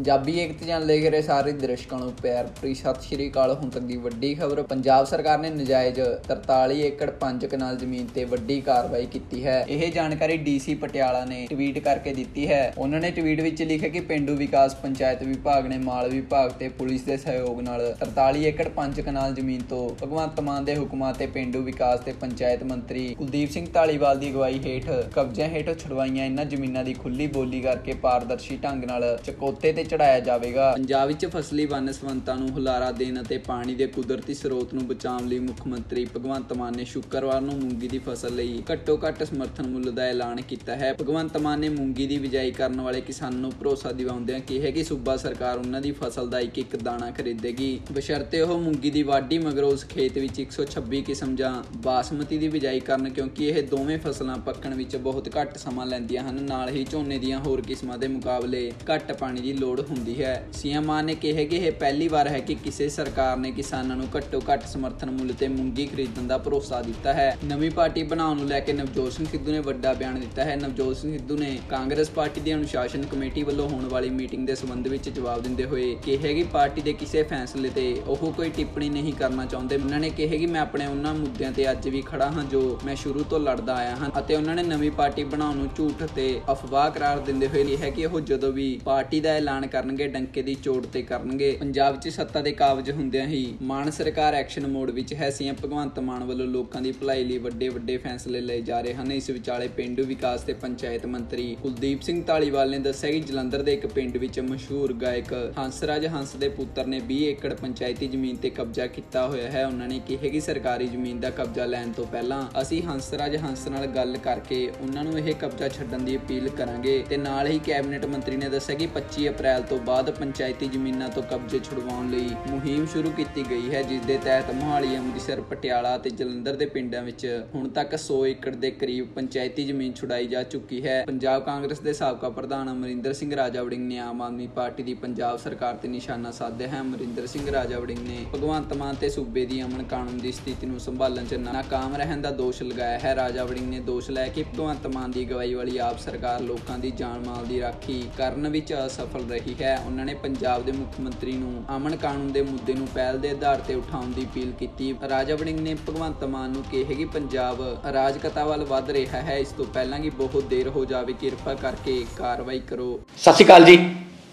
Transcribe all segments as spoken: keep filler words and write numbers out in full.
पंजाबी एकता channel देख रहे सारे दर्शकों को प्यार भरी सत श्री अकाल। हुण तक दी वड्डी खबर, पंजाब सरकार ने नजायज़ तरताली एकड़ पांच कनाल जमीन ते वड्डी कार्रवाई की है। यह जानकारी डीसी पटियाला ने ट्वीट करके दी है। उन्होंने ट्वीट विच लिखा कि पेंडू विकास पंचायत विभाग ने माल विभाग ते पुलिस के सहयोग नाल तरताली एकड़ पांच कनाल जमीन तो भगवंत मान के हुक्मां ते पेंडू विकास ते पंचायत मंत्री कुलदीप सिंह धालीवाल की अगवाई हेठ कब्जे हेठ छुड़वाईयां इन्हां जमीनां दी खुली बोली करके पारदर्शी ढंग नाल चकोते ते चढ़ाया जाएगा। पंजाब विच फसली वन संपदा नूं हुलारा देण ते पानी दे कुदरती स्रोत नूं बचाउण लई मुख मंत्री भगवंत मान ने शुक्रवार नूं मूंगी दी फसल लई घट्टो घट्ट समर्थन मुੱਲ ਦਾ ऐलान किया है। भगवंत मान ने मूंगी की बिजाई करने वाले किसानों नूं भरोसा दिवाउंदिआं कहा कि सूबा सरकार उन्हां दी फसल का एक एक दाना खरीदेगी, बशर्ते ओह मूंगी की वाढी मगरों उस खेत विच एक सौ छब्बी किस्म जां बासमती की बिजाई करन, क्योंकि यह दोवें फसलां पक्कण विच बहुत घੱਟ समां लैंदिआं हन। नाल ही झोने दीआं होर किस्मां दे मुकाबले घੱਟ पानी की लोड़ हुंदी है। सीएम मान ने कहा कि यह पहली बार है कि किसी सरकार ने किसानों नूं घੱਟੋ घੱਟ समर्थन मुੱਲ ते मूंगी खरीदण का भरोसा दिता है। नवीं पार्टी बनाउण नूं लैके नवजोत सिंह सिद्धू ने वड्डा बयान दिता है। नवजोत सिंह सिद्धू ने कांग्रेस पार्टी की अनुशासन कमेटी वालों होने वाली मीटिंग के संबंध में जवाब देंदे हुए कहा कि पार्टी के किसी फैसले ते ओह कोई टिप्पणी नहीं करना चाहते। उन्होंने कहा कि मैं अपने उन्हां मुद्दों ते अज भी खड़ा हाँ जो मैं शुरू तो लड़दा आया हाँ। उन्होंने नवीं पार्टी बनाउण नूं झूठ ते अफवाह करार दिंदे हुए कहा कि ओह जदों भी पार्टी का ऐलान करनगे डंके की चोट ते करनगे। पंजाब च सत्ता के काबज हुंदिआं ही मान सरकार एक्शन मोड विच है। सीएम भगवंत मान वालों लोगों की भलाई लई वड्डे वड्डे फैसले लए जा रहे हैं। इस विचाले पेंडू विकास ते पंचायत मंत्री कुलदीप सिंह धालीवाल ने दस्सिआ कि जलंधर के एक पिंड विच मशहूर गायक हंसराज हंस के पुत्र ने बीस एकड़ पंचायती जमीन ते कब्जा किया होया है। उन्होंने कहा कि सरकारी जमीन का कब्जा लैण तो पहला असीं हंसराज हंस नाल गल करके उन्हां नूं यह कब्जा छड्डण दी अपील करांगे ते नाल ही कैबिनेट मंत्री ने दस्सिआ कि पच्ची अप्रैल तो बाद पंचायती जमीनां तो कब्जे छुड़वाउण लई मुहिम शुरू की गई है, जिस दे तहत मोहाली अमृतसर पटियाला ते जलंधर के पिंडां विच हुण तक सौ एकड़ के करीब पंचायती जमीन छुड़ाई जा चुकी है। पंजाब कांग्रेस के साबका प्रधान अमरिंदर सिंह राजा वड़िंग ने आम आदमी पार्टी की पंजाब सरकार ते निशाना साधे है। अमरिंदर सिंह राजा वड़िंग ने भगवंत मान ते सूबे की अमन कानून की स्थिति नूं संभालण च नाकाम रहण दा दोष लगाया है। राजा वड़िंग ने दोष लाया कि भगवंत मान की अगवाई वाली आप सरकार लोगों की जान माल की राखी करन विच असफल रही है। उन्होंने पंजाब के मुख मंत्री नूं अमन कानून के मुद्दे नूं पहल के आधार ते उठाउण दी अपील की। राजा वड़िंग ने भगवंत मान नूं कहा कि पंजाब अराजकता वाल वध रहा है, इस तो पहला कि बहुत देर हो जाए, किरपा करके कार्रवाई करो। सत श्री अकाल जी।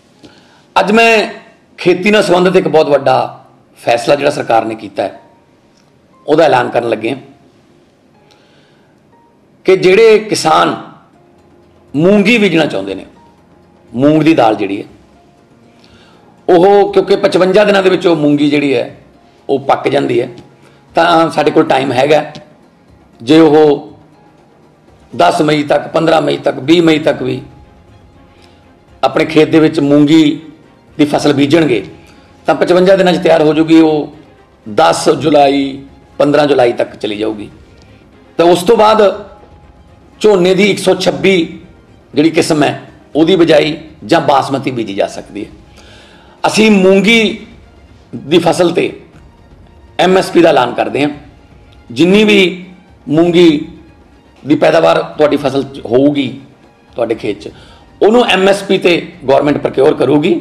अज मैं खेती नाल संबंधित एक बहुत बड़ा फैसला जिहड़ा सरकार ने किया है उहदा ऐलान करन लगे कि जिहड़े किसान मूंगी बीजना चाहुंदे ने, मूंग की दाल जिहड़ी है ਉਹ क्योंकि पचवंजा दिनों के मूंगी जी है वो पक जाती है, तो साढ़े को टाइम हैगा जे वो दस मई तक पंद्रह मई तक बीस मई तक भी अपने खेत दे विच मूंगी की फसल बीजणगे तो पचवंजा दिनों तैयार हो जूगी। वो दस जुलाई पंद्रह जुलाई तक चली जाऊगी। तो उस तो बाद झोने की एक सौ छब्बी जी किस्म है उसकी बिजाई जां बासमती बीजी जा सकती है। असी मूंगी की फसल ते एम एस पी का ऐलान करते हैं। जिन्नी भी मूंगी की पैदावार तुहाडी फसल होगी तुहाडे खेत च उन्होंने एम एस पी ते गौरमेंट प्रक्योर करूगी।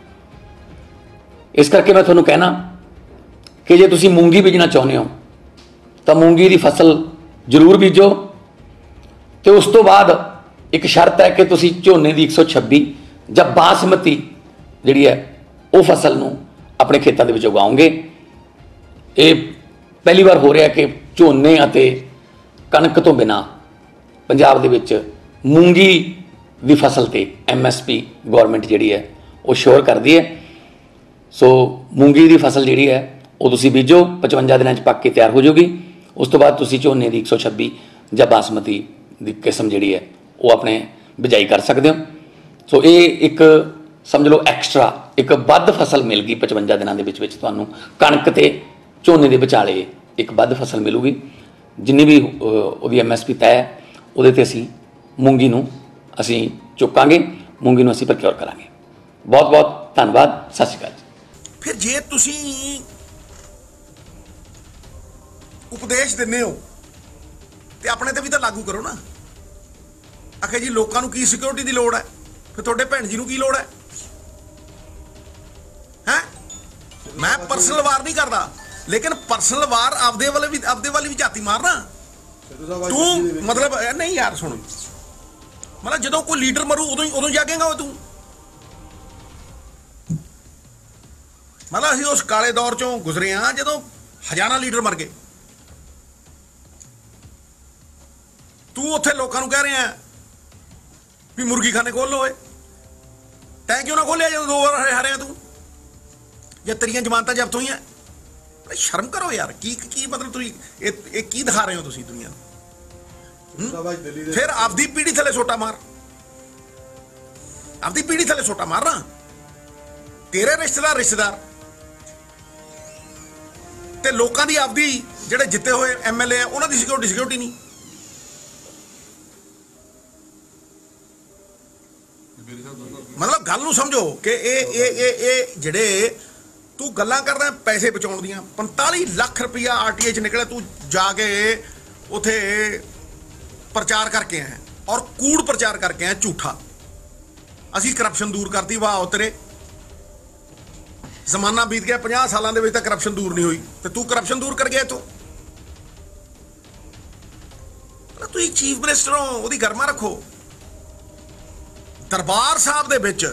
इस करके मैं तुहानूं कहना कि जे तुसीं मूंगी बीजना चाहुंदे हो तो मूंगी की फसल जरूर बीजो। तो उस तो बाद एक शर्त है कि तुसीं झोने की एक सौ छब्बी जां बासमती जिहड़ी है वो फसल नूं अपने खेतों के उगाओगे। ये पहली बार हो रहा है कि झोने अते कणक तो बिना पंजाब दे विच मूंगी की फसल ते एम एस पी गौरमेंट जिहड़ी है वो श्योर करती है। सो मूंगी की फसल जिहड़ी है वो तुसीं बीजो, पचवंजा दिनों पक के तैयार हो जाएगी। उस तो बाद तुसीं झोने की एक सौ छब्बी जां बासमती की किस्म जिहड़ी है वो अपने बिजाई कर सकते हो। सो ये एक समझ लो एक्सट्रा एक वध फसल मिल गई पचवंजा दिनों के विच विच तुहानूं कणक ते झोने के विचाले एक वध फसल मिलूगी। जिन्नी भी उहदी एम एस पी तय है उहदे ते असीं मूंगी नूं असीं चुकांगे, मूंगी नूं असीं प्रक्योर करांगे। बहुत बहुत धन्नवाद। सत श्री अकाल जी। फिर जे तुसीं उपदेश दिंदे हो ते अपने ते भी तां लागू करो ना। आखे जी लोगों की सिक्योरिटी की लोड़ है, फिर तुहाडे भैण जी नूं की लोड़ है? मैं पर्सनल वार नहीं करता, लेकिन पर्सनल वार आपदे वाले भी आपदे वाली भी जाती मारना तू। मतलब नहीं यार सुन, मतलब जो कोई लीडर मरू उदों उदों जागेगा तू। मतलब असीं उस काले दौर चों गुजरे हाँ जो हजारां लीडर मर गए। तू उत्थे लोगों को कह रहा भी मुर्गी खाने खोल लो, तैं क्यों ना खोलिया जो दो बार हारे तू, या तेरियां जमानतां जब्त हुई। शर्म करो यार, की की मतलब तुसीं ये की दिखा रहे हो तुसीं दुनिया नूं। फिर आपदी पीढ़ी थले सोटा मार, आपदी पीढ़ी थले सोटा मार ना। तेरे रिश्तेदार रिश्तेदार ते लोकां दी आपदी जिहड़े जिते हुए एम एल ए उन्हां दी सिक्योरिटी सिक्योरिटी नहीं। मतलब गल नूं समझो कि ए ए ए ए जिहड़े तू गल्लां करदा पैसे बचाउण दियां, पैंताली लाख रुपया आर टी आई च निकलिया, तू जाके उथे प्रचार करके आए और कूड़ प्रचार करके आए झूठा। असीं करप्शन दूर करती, वाह तेरे जमाना बीत गया, पचास सालों के करप्शन दूर नहीं हुई, तो तू करप्शन दूर कर गया। तो तू चीफ मिनिस्टर हो, उसकी गर्मा रखो। दरबार साहब दे विच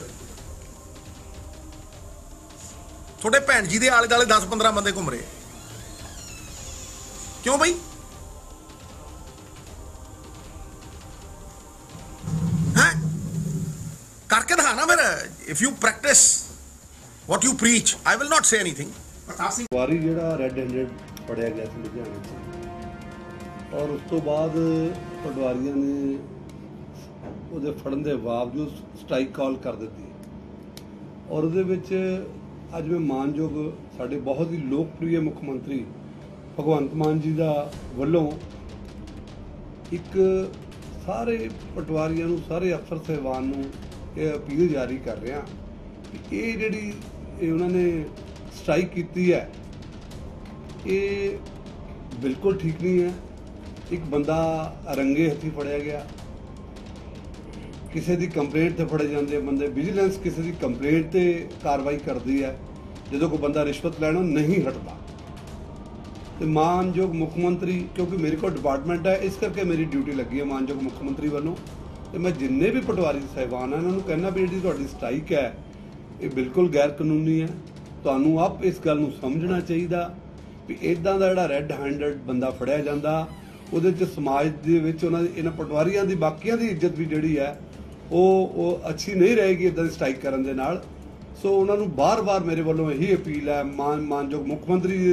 थोड़े भैन जी के आले दुआले दस पंद्रह बंदे घूम रहे, क्यों बई? हैं करके दिखा ना फिर। If you practice what you preach, I will not say anything। वारी जिहड़ा रैड हैंडेड फड़िया गया सी लुधियाने च, और उस तो बाद पटवारियों ने ਉਹਦੇ ਫੜਨ ਦੇ ਬਾਵਜੂਦ ਸਟ੍ਰਾਈਕ ਕਾਲ ਕਰ ਦਿੱਤੀ। ਔਰ ਉਹਦੇ ਵਿੱਚ ਅੱਜ ਮੈਂ ਮਾਨਯੋਗ ਸਾਡੇ ਬਹੁਤ ਹੀ ਲੋਕਪ੍ਰਿਯ ਮੁੱਖ ਮੰਤਰੀ ਭਗਵੰਤ ਮਾਨ ਜੀ ਦਾ ਵੱਲੋਂ ਇੱਕ ਸਾਰੇ ਪਟਵਾਰੀਆਂ ਨੂੰ, ਸਾਰੇ ਅਫਸਰ ਸਾਹਿਬਾਨ ਨੂੰ ਇਹ ਅਪੀਲ ਜਾਰੀ ਕਰ ਰਿਹਾ ਕਿ ਇਹ ਜਿਹੜੀ ਇਹ ਉਹਨਾਂ ਨੇ ਸਟ੍ਰਾਈਕ ਕੀਤੀ ਹੈ ਇਹ ਬਿਲਕੁਲ ਠੀਕ ਨਹੀਂ ਹੈ। ਇੱਕ ਬੰਦਾ ਰੰਗੇ ਹੱਥੀਂ ਫੜਿਆ ਗਿਆ, ਕਿਸੇ ਦੀ ਕੰਪਲੇਂਟ ਤੇ ਫੜੇ ਜਾਂਦੇ ਬੰਦੇ, ਵਿਜੀਲੈਂਸ ਕਿਸੇ ਦੀ ਕੰਪਲੇਂਟ ਤੇ ਕਾਰਵਾਈ ਕਰਦੀ ਹੈ ਜਦੋਂ ਕੋਈ ਬੰਦਾ ਰਿਸ਼ਵਤ ਲੈਣੋਂ ਨਹੀਂ ਹਟਦਾ। ਤੇ ਮਾਨਯੋਗ ਮੁੱਖ ਮੰਤਰੀ, ਕਿਉਂਕਿ ਮੇਰੇ ਕੋਲ ਡਿਪਾਰਟਮੈਂਟ ਹੈ ਇਸ ਕਰਕੇ ਮੇਰੀ ਡਿਊਟੀ ਲੱਗੀ ਹੈ ਮਾਨਯੋਗ ਮੁੱਖ ਮੰਤਰੀ ਵੱਲੋਂ, ਤੇ ਮੈਂ ਜਿੰਨੇ ਵੀ ਪਟਵਾਰੀ ਸਾਹਿਬਾਨ ਹਨ ਇਹਨਾਂ ਨੂੰ ਕਹਿਣਾ ਵੀ ਜਿਹੜੀ ਤੁਹਾਡੀ ਸਟ੍ਰਾਈਕ ਹੈ ਇਹ ਬਿਲਕੁਲ ਗੈਰ ਕਾਨੂੰਨੀ ਹੈ। ਤੁਹਾਨੂੰ ਆਪ ਇਸ ਗੱਲ ਨੂੰ ਸਮਝਣਾ ਚਾਹੀਦਾ ਵੀ ਇੱਦਾਂ ਦਾ ਜਿਹੜਾ ਰੈੱਡ ਹੈਂਡਡ ਬੰਦਾ ਫੜਿਆ ਜਾਂਦਾ ਉਹਦੇ 'ਚ ਸਮਾਜ ਦੇ ਵਿੱਚ ਉਹਨਾਂ ਦੀ ਇਹਨਾਂ ਪਟਵਾਰੀਆਂ ਦੀ ਬਾਕੀਆਂ ਦੀ ਇੱਜ਼ਤ ਵੀ ਜਿਹੜੀ ਹੈ ਉਹ ਉਹ ਅੱਛੀ ਨਹੀਂ ਰਹੇਗੀ ਇੱਦਾਂ ਦੀ ਸਟ੍ਰਾਈਕ ਕਰਨ ਦੇ ਨਾਲ। ਸੋ ਉਹਨਾਂ ਨੂੰ ਬਾਰ-ਬਾਰ ਮੇਰੇ ਵੱਲੋਂ ਇਹੀ ਅਪੀਲ ਹੈ, ਮਾਨ ਮਾਨਯੋਗ ਮੁੱਖ ਮੰਤਰੀ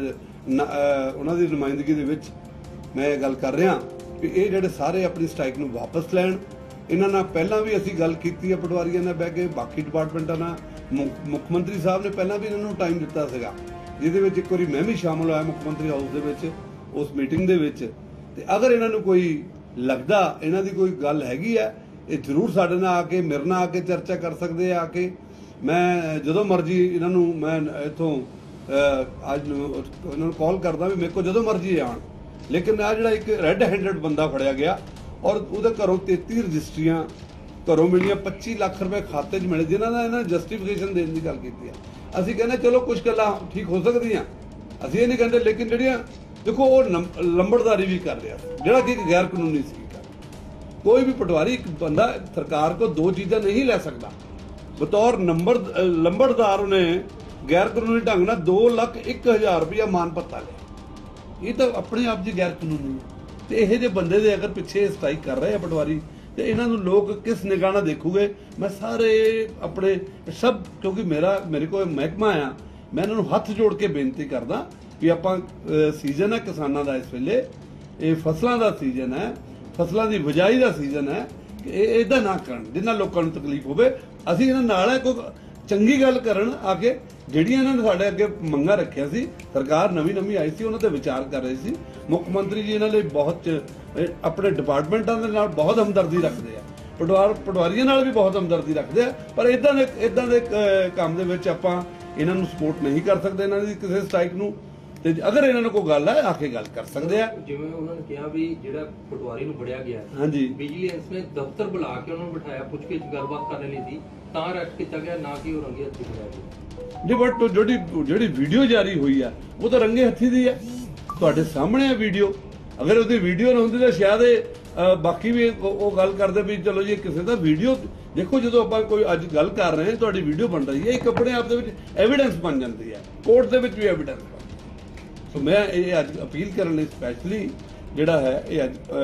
ਉਹਨਾਂ ਦੀ ਨੁਮਾਇੰਦਗੀ ਦੇ ਵਿੱਚ ਮੈਂ ਇਹ ਗੱਲ ਕਰ ਰਿਹਾ ਵੀ ਇਹ ਜਿਹੜੇ ਸਾਰੇ ਆਪਣੀ ਸਟ੍ਰਾਈਕ ਨੂੰ ਵਾਪਸ ਲੈਣ। ਇਹਨਾਂ ਨਾਲ ਪਹਿਲਾਂ ਵੀ ਅਸੀਂ ਗੱਲ ਕੀਤੀ ਹੈ ਪਟਵਾਰੀਆਂ ਨਾਲ ਬਹਿ ਕੇ, ਬਾਕੀ ਡਿਪਾਰਟਮੈਂਟਾਂ ਨਾਲ। ਮੁੱਖ ਮੰਤਰੀ ਸਾਹਿਬ ਨੇ ਪਹਿਲਾਂ ਵੀ ਇਹਨਾਂ ਨੂੰ ਟਾਈਮ ਦਿੱਤਾ ਸੀਗਾ, ਜਿਹਦੇ ਵਿੱਚ ਇੱਕ ਵਾਰੀ ਮੈਂ ਵੀ ਸ਼ਾਮਲ ਹੋਇਆ ਮੁੱਖ ਮੰਤਰੀ ਹਾਊਸ ਦੇ ਵਿੱਚ ਉਸ ਮੀਟਿੰਗ ਦੇ ਵਿੱਚ। ਤੇ ਅਗਰ ਇਹਨਾਂ ਨੂੰ ਕੋਈ ਲੱਗਦਾ ਇਹਨਾਂ ਦੀ ਕੋਈ ਗੱਲ ਹੈਗੀ ਹੈ ਇਹ ਜ਼ਰੂਰ ਸਾਡੇ ਨਾਲ ਆ ਕੇ ਮੇਰੇ ਨਾਲ ਆ ਕੇ ਚਰਚਾ ਕਰ ਸਕਦੇ ਆ। ਆ ਕੇ ਮੈਂ ਜਦੋਂ ਮਰਜ਼ੀ ਇਹਨਾਂ ਨੂੰ ਮੈਂ ਇੱਥੋਂ ਅੱਜ ਇਹਨਾਂ ਨੂੰ ਕਾਲ ਕਰਦਾ ਵੀ ਮੇਰੇ ਕੋਲ ਜਦੋਂ ਮਰਜ਼ੀ ਆਉਣ। ਲੇਕਿਨ ਆ ਜਿਹੜਾ ਇੱਕ ਰੈੱਡ ਹੈਂਡਡ ਬੰਦਾ ਫੜਿਆ ਗਿਆ ਔਰ ਉਹਦੇ ਘਰੋਂ ਤੇਤੀ ਰਜਿਸਟਰੀਆਂ ਘਰੋਂ ਮਿਲੀਆਂ, ਪੱਚੀ ਲੱਖ ਰੁਪਏ ਖਾਤੇ 'ਚ ਮਿਲੇ, ਜਿਨ੍ਹਾਂ ਦਾ ਇਹਨਾਂ ਜਸਟੀਫਿਕੇਸ਼ਨ ਦੇਣ ਦੀ ਗੱਲ ਕੀਤੀ ਆ। ਅਸੀਂ ਕਹਿੰਦੇ ਚਲੋ ਕੁਛ ਗੱਲਾਂ ਠੀਕ ਹੋ ਸਕਦੀਆਂ, ਅਸੀਂ ਇਹ ਨਹੀਂ ਕਹਿੰਦੇ, ਲੇਕਿਨ ਜਿਹੜੀਆਂ ਦੇਖੋ ਉਹ ਲੰਬੜਦਾਰੀ ਵੀ ਕਰ ਰਿਹਾ ਜਿਹੜਾ ਕਿ ਗੈਰ ਕਾਨੂੰਨੀ ਸੀ। कोई भी पटवारी एक बंदा सरकार को दो चीज़ें नहीं ले सकता। बतौर नंबर लंबड़दार उन्हें गैर कानूनी ढंग नाल दो लख एक हज़ार रुपया मान भत्ता लिया, ये तो अपने आप जी गैर कानूनी है। तो यह जो बंदे दे अगर पिछे स्ट्राइक कर रहे हैं पटवारी, तो इन्हों लोग किस निगाह नाल देखूगे? मैं सारे अपने सब, क्योंकि मेरा मेरे को महकमा आ, मैं इन्हों हथ जोड़ के बेनती करदा भी आपां सीजन है किसानां दा, इस वेले ये फसलों का सीजन है, फसलों की बिजाई का सीजन है कि इदा ना कर जिन्ना लोगों को तकलीफ होवे। असीं इन्हां नाल है कोई चंगी गल करन आके जिहड़ियां इन्हां ने साडे अगे मंगां रखियां सी। सरकार नवीं नवीं आई सी, उन्हां ते विचार कर रही सी। मुख मंत्री जी इन्हां लई बहुत अपने डिपार्टमेंटां दे नाल बहुत हमदर्दी रखदे आ, पटवार पटवारीआं नाल भी बहुत हमदर्दी रखदे आ, पर इदां दे इदां दे काम दे विच आपां इन्हां नूं सपोर्ट नहीं कर सकदे, इन्हां दी किसी स्ट्राइक नूं। ਤੇ ਅਗਰ ਇਹਨਾਂ ਨੂੰ ਕੋਈ ਗੱਲ ਹੈ ਆ ਕੇ ਗੱਲ ਕਰ ਸਕਦੇ ਆ। ਜਿਵੇਂ ਉਹਨਾਂ ਨੇ ਕਿਹਾ ਵੀ ਜਿਹੜਾ ਪਟਵਾਰੀ ਨੂੰ ਫੜਿਆ ਗਿਆ ਹਾਂਜੀ ਵਿਜੀਲੈਂਸ ਨੇ ਦਫ਼ਤਰ ਬੁਲਾ ਕੇ ਉਹਨਾਂ ਨੂੰ ਬਿਠਾਇਆ, ਪੁੱਛ ਕੇ ਗੱਲਬਾਤ ਕਰਨ ਲਈ ਸੀ, ਤਾਂ ਅਰੈਸਟ ਕੀਤਾ ਗਿਆ, ਨਾ ਕਿ ਉਹ ਰੰਗੇ ਹੱਥੀ ਫੜਿਆ ਗਿਆ। ਜੀ ਬਟ ਜਿਹੜੀ ਜਿਹੜੀ ਵੀਡੀਓ ਜਾਰੀ ਹੋਈ ਆ ਉਹ ਤਾਂ ਰੰਗੇ ਹੱਥੀ ਦੀ ਆ, ਤੁਹਾਡੇ ਸਾਹਮਣੇ ਆ ਵੀਡੀਓ। ਅਗਰ ਉਹਦੀ ਵੀਡੀਓ ਨਾ ਹੁੰਦੀ ਤਾਂ ਸ਼ਾਇਦ ਇਹ ਬਾਕੀ ਵੀ ਉਹ ਗੱਲ ਕਰਦੇ ਵੀ ਚਲੋ ਜੀ ਕਿਸੇ ਦਾ ਵੀਡੀਓ ਦੇਖੋ। ਜਦੋਂ ਆਪਾਂ ਕੋਈ ਅੱਜ ਗੱਲ ਕਰ ਰਹੇ ਹਾਂ ਤੁਹਾਡੀ ਵੀਡੀਓ ਬਣ ਰਹੀ ਹੈ, ਇੱਕ ਆਪਣੇ ਆਪ ਦੇ ਵਿੱਚ ਐਵੀਡੈਂਸ ਬਣ ਜਾਂਦੀ ਹੈ, ਕੋਰਟ ਦੇ ਵਿੱਚ ਵੀ ਐਵੀਡੈਂਸ ਬਣ ਸੋ ਮੈਂ ਇਹ ਅੱਜ ਅਪੀਲ ਕਰਨ ਲਈ ਸਪੈਸ਼ਲੀ ਜਿਹੜਾ ਹੈ ਇਹ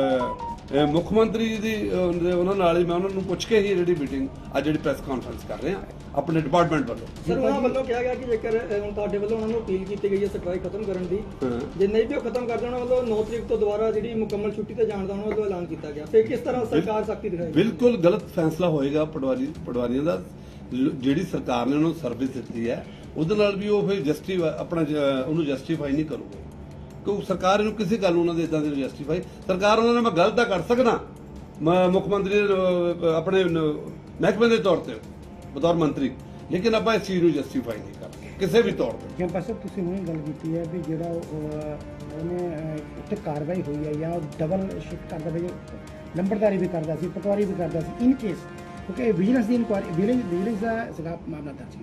ਅੱਜ ਮੁੱਖ ਮੰਤਰੀ ਜੀ ਦੀ ਉਹਨਾਂ ਨਾਲ ਹੀ ਮੈਂ ਉਹਨਾਂ ਨੂੰ ਪੁੱਛ ਕੇ ਹੀ ਜਿਹੜੀ ਮੀਟਿੰਗ ਅੱਜ ਜਿਹੜੀ ਪ੍ਰੈਸ ਕਾਨਫਰੰਸ ਕਰ ਰਹੇ ਹਾਂ ਆਪਣੇ ਡਿਪਾਰਟਮੈਂਟ ਵੱਲੋਂ। ਸਰ ਉਹਨਾਂ ਵੱਲੋਂ ਕਿਹਾ ਗਿਆ ਕਿ ਜੇਕਰ ਤੁਹਾਡੇ ਵੱਲੋਂ ਉਹਨਾਂ ਨੂੰ ਅਪੀਲ ਕੀਤੀ ਗਈ ਹੈ ਸਟ੍ਰਾਈਕ ਖਤਮ ਕਰਨ ਦੀ, ਜੇ ਨਹੀਂ ਵੀ ਉਹ ਖਤਮ ਕਰਦੇ ਉਹਨਾਂ ਵੱਲੋਂ ਨੌ ਤਰੀਕ ਤੋਂ ਦੁਬਾਰਾ ਜਿਹੜੀ ਮੁਕੰਮਲ ਛੁੱਟੀ ਤੇ ਜਾਣ ਦਾ ਉਹਨਾਂ ਵੱਲੋਂ ਐਲਾਨ ਕੀਤਾ ਗਿਆ, ਫਿਰ ਕਿਸ ਤਰ੍ਹਾਂ ਸਰਕਾਰ ਸਖਤੀ ਦਿਖਾਏਗੀ? ਬਿਲਕੁਲ ਗਲਤ ਫੈਸਲਾ ਹੋਏਗਾ ਪਟਵਾਰੀ ਪਟਵਾਰੀਆਂ ਦਾ। ਜਿਹੜੀ ਸਰਕਾਰ ਨੇ ਉਹਨਾਂ ਨੂੰ ਸਰਵਿਸ ਦਿੱਤੀ ਹੈ ਉਹਦੇ ਨਾਲ ਵੀ ਉਹ ਫਿਰ ਜਸਟੀ ਆਪਣਾ ਉਹਨੂੰ ਜਸਟੀਫਾਈ ਨਹੀਂ ਕਰੂਗਾ, ਕਿਉਂਕਿ ਸਰਕਾਰ ਇਹਨੂੰ ਕਿਸੇ ਗੱਲ ਨੂੰ ਉਹਨਾਂ ਦੇ ਇਦਾਂ ਦੇ ਜਸਟੀਫਾਈ ਸਰਕਾਰ ਉਹਨਾਂ ਨੇ ਮੈਂ ਗਲਤ ਤਾਂ ਕਰ ਸਕਦਾ ਮੁੱਖ ਮੰਤਰੀ ਆਪਣੇ ਮਹਿਕਮੇ ਦੇ ਤੌਰ ਤੇ ਬਤੌਰ ਮੰਤਰੀ, ਲੇਕਿਨ ਆਪਾਂ ਇਸ ਚੀਜ਼ ਨੂੰ ਜਸਟੀਫਾਈ ਨਹੀਂ ਕਰਦੇ ਕਿਸੇ ਵੀ ਤੌਰ ਤੇ। ਜਿਵੇਂ ਬਸ ਤੁਸੀਂ ਹੁਣੇ ਗੱਲ ਕੀਤੀ ਹੈ ਵੀ ਜਿਹੜਾ ਉਹਨੇ ਉੱਥੇ ਕਾਰਵਾਈ ਹੋਈ ਹੈ ਜਾਂ ਡਬਲ ਸ਼ਿਫਟ ਕਰਦਾ ਵੀ ਨੰਬਰਦਾਰੀ ਵੀ ਕਰਦਾ ਸੀ, ਪਟਵਾਰੀ ਵੀ ਕਰਦਾ ਸੀ, ਇਨ ਕੇਸ ਕਿਉਂਕਿ ਵਿਜੀਲੈਂਸ ਦੀ ਇਨਕੁਆਇਰੀ ਵਿਜੀਲੈਂਸ ਦਾ ਸੀਗਾ ਮਾਮਲਾ ਦਰਜ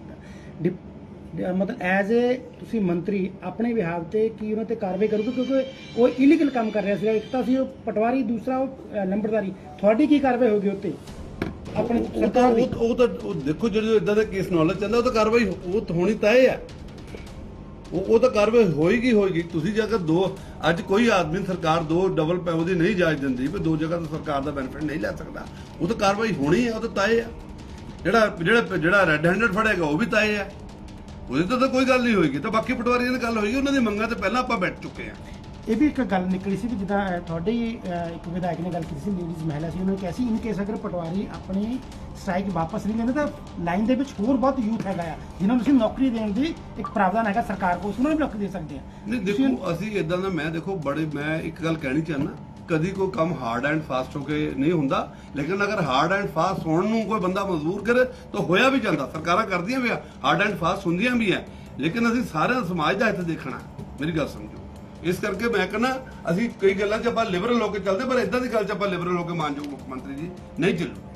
ਕੀਤਾ, ਮਤਲਬ ਐਜ਼ ਏ ਤੁਸੀਂ ਮੰਤਰੀ ਆਪਣੇ ਵਿਭਾਗ ਤੇ ਕੀ ਉਹਨਾਂ ਤੇ ਕਾਰਵਾਈ ਕਰੋਗੇ ਕਿਉਂਕਿ ਉਹ ਇਲੀਗਲ ਕੰਮ ਕਰ ਰਿਹਾ ਸੀਗਾ। ਇੱਕ ਤਾਂ ਸੀ ਉਹ ਪਟਵਾਰੀ, ਦੂਸਰਾ ਉਹ ਨੰਬਰਦਾਰੀ, ਤੁਹਾਡੀ ਕੀ ਕਾਰਵਾਈ ਹੋਗੀ ਉੱਤੇ ਆਪਣੀ ਸਰਕਾਰ ਦੀ? ਉਹ ਤਾਂ ਦੇਖੋ ਜਦੋਂ ਇਦਾਂ ਦਾ ਕੇਸ ਨੌਲੇਜ ਚੱਲਦਾ ਉਹ ਤਾਂ ਕਾਰਵਾਈ ਉਹ ਤਾਂ ਹੋਣੀ ਤੈਅ ਹੈ, ਉਹ ਉਹ ਤਾਂ ਕਾਰਵਾਈ ਹੋਏਗੀ ਹੋਏਗੀ। ਤੁਸੀਂ ਜੇਕਰ ਦੋ ਅੱਜ ਕੋਈ ਆਦਮੀ ਸਰਕਾਰ ਦੋ ਡਬਲ ਪੈ ਉਹਦੀ ਨਹੀਂ ਇਜਾਜ਼ਤ ਦਿੰਦੀ ਵੀ ਦੋ ਜਗ੍ਹਾ ਤੋਂ ਸਰਕਾਰ ਦਾ ਬੈਨੀਫਿਟ ਨਹੀਂ ਲੈ ਸਕਦਾ, ਉਹ ਤਾਂ ਕਾਰਵਾਈ ਹੋਣੀ ਹੈ, ਉਹ ਤਾਂ ਤੈਅ ਹੈ। ਜਿਹੜਾ ਜਿਹੜਾ ਜਿਹੜਾ ਰੈੱਡ ਹੈਂਡਡ ਫੜੇਗਾ ਉਹ ਵੀ ਤੈਅ ਹੈ, ਉਹਦੇ ਤੋਂ ਤਾਂ ਕੋਈ ਗੱਲ ਨਹੀਂ ਹੋਏਗੀ। ਤਾਂ ਬਾਕੀ ਪਟਵਾਰੀਆਂ ਦੀ ਗੱਲ ਹੋਏਗੀ, ਉਹਨਾਂ ਦੀ ਮੰਗਾਂ ਤੇ ਪਹਿਲਾਂ ਆਪਾਂ ਬੈਠ ਚੁੱਕੇ ਹਾਂ। ਇਹ ਵੀ ਇੱਕ ਗੱਲ ਨਿਕਲੀ ਸੀ ਵੀ ਜਿੱਦਾਂ ਤੁਹਾਡੀ ਇੱਕ ਵਿਧਾਇਕ ਨੇ ਗੱਲ ਕੀਤੀ ਸੀ, ਲੇਡੀਜ਼ ਮਹਿਲਾ ਸੀ, ਉਹਨੇ ਕਿਹਾ ਸੀ ਇਨ ਕੇਸ ਅਗਰ ਪਟਵਾਰੀ ਆਪਣੀ ਸਟ੍ਰਾਈਕ ਵਾਪਸ ਨਹੀਂ ਲੈਂਦੇ ਤਾਂ ਲਾਈਨ ਦੇ ਵਿੱਚ ਹੋਰ ਬਹੁਤ ਯੂਥ ਹੈਗਾ ਆ ਜਿਨ੍ਹਾਂ ਨੂੰ ਅਸੀਂ ਨੌਕਰੀ ਦੇਣ ਦੀ ਇੱਕ ਪ੍ਰਾਵਧਾਨ ਹੈਗਾ ਸਰਕਾਰ ਕੋਲ, ਉਹਨਾਂ ਨੂੰ ਵੀ ਨੌਕਰੀ ਦੇ ਸਕਦੇ ਆ। ਨਹੀਂ ਦੇਖੋ ਅਸੀਂ ਇਦਾਂ ਦਾ ਮੈਂ ਦੇਖੋ ਬੜੇ ਮੈਂ ਇੱਕ ਗੱਲ ਕਹਿਣੀ ਚਾਹੁੰਦਾ, ਕਦੀ ਕੋਈ ਕੰਮ ਹਾਰਡ ਐਂਡ ਫਾਸਟ ਹੋ ਕੇ ਨਹੀਂ ਹੁੰਦਾ, ਲੇਕਿਨ ਅਗਰ ਹਾਰਡ ਐਂਡ ਫਾਸਟ ਹੋਣ ਨੂੰ ਕੋਈ ਬੰਦਾ ਮਜਬੂਰ ਕਰੇ ਤਾਂ ਹੋਇਆ ਵੀ ਜਾਂਦਾ। ਸਰਕਾਰਾਂ ਕਰਦੀਆਂ ਵੀ ਆ ਹਾਰਡ ਐਂਡ ਫਾਸਟ ਹੁੰਦੀਆਂ ਵੀ ਆ, ਲੇਕਿਨ ਅਸੀਂ ਸਾਰੇ ਸਮਾਜ ਦਾ ਹਿੱਤ ਦੇਖਣਾ, ਮੇਰੀ ਗੱਲ ਸਮਝੋ। ਇਸ ਕਰਕੇ ਮੈਂ ਕਹਿੰਦਾ ਅਸੀਂ ਕਈ ਗੱਲਾਂ 'ਚ ਆਪਾਂ ਲਿਬਰਲ ਹੋ ਕੇ ਚੱਲਦੇ, ਪਰ ਇਦਾਂ ਦੀ ਗੱਲ 'ਚ ਆਪਾਂ ਲਿਬਰਲ ਹੋ ਕੇ ਮਾਨਯੋਗ ਮੁੱਖ ਮੰਤਰੀ ਜੀ ਨਹੀਂ ਚੱਲੂ।